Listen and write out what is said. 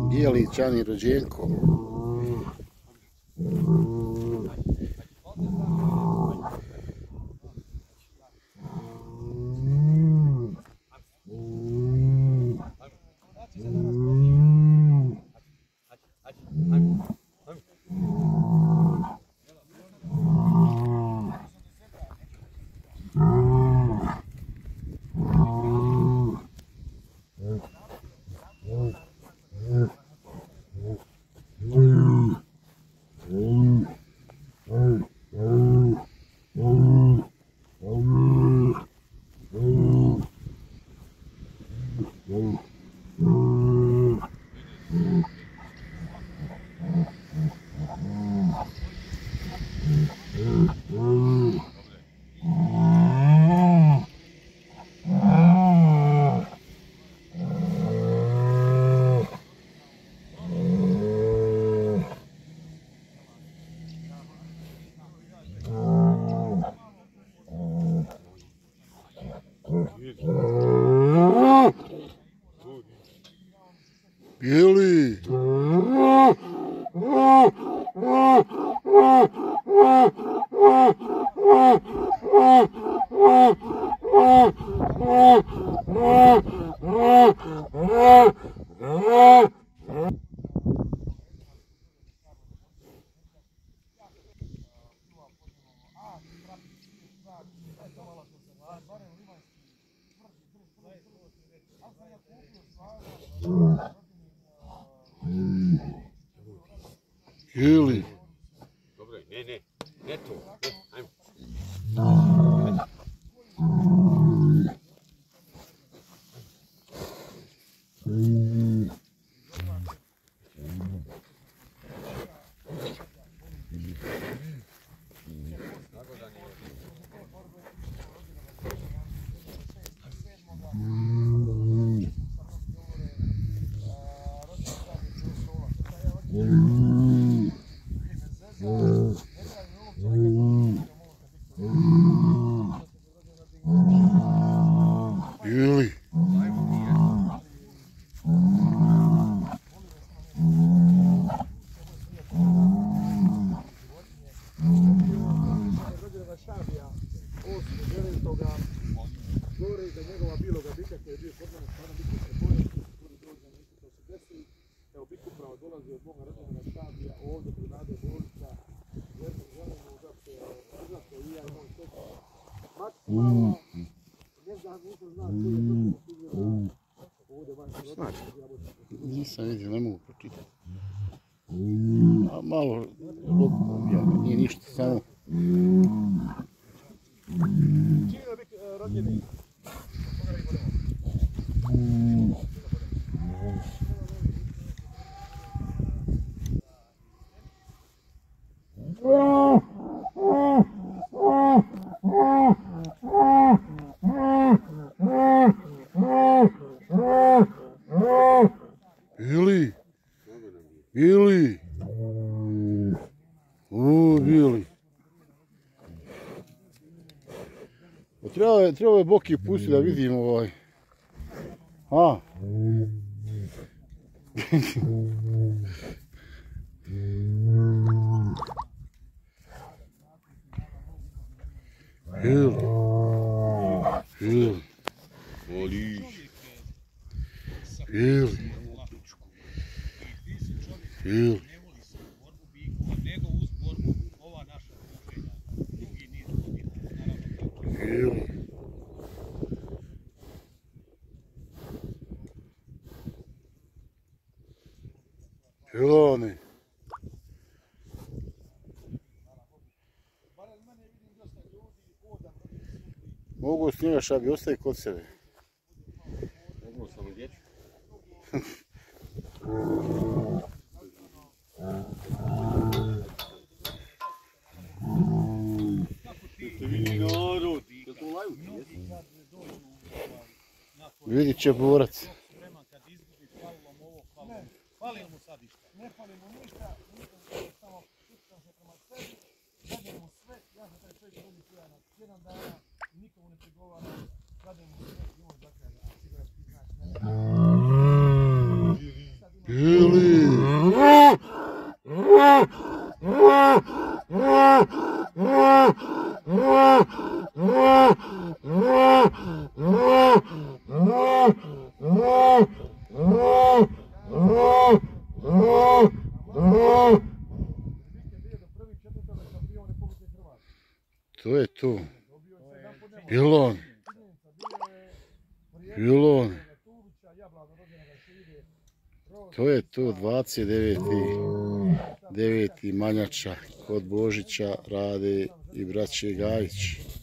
Bijeli, Ćani, rođenko. Bijeli! Bijeli! Dobro, ne to, ajmo. Bijeli! Govori da njegova biloga bika koji je bio kod nas, stvarno bika se boja, koji dođe na isto se desi. Evo, bik upravo dolazi od moga rođena Šabija, ovdje prinade bolnica, želimo da se izlato i ja i moj teko. Maksimalno, ne znam, nisam znao koji je to stigljeno ovdje van rodina. Nisam vidio, ne mogu pročitati. A malo, nije ništa, samo... Čini da bik rođeni? Bijeli! Bijeli! O, Bijeli! Treba je Boki pustiti da vidim ovaj. A? Bijeli! Bijeli! Bijeli! Bijeli! Bijeli! Jelani! Mogu s njega Šabi, ostaje kod sebe. Mogu samo djeću. Vidit će borac. Fali mu sad išta. Ne fali mu ništa, samo puštam se prema sebi, gledam mu sve, ja sam taj čovjek bolji koja na tjedan dana, nikomu ne pregovara, gledam mu sve i on zaklada, a sigurno ti znaš, ne. Bijeli! To je to. Pilon. Pilon. To je to, 29. Manjača kod Božića rade i braće Gajić.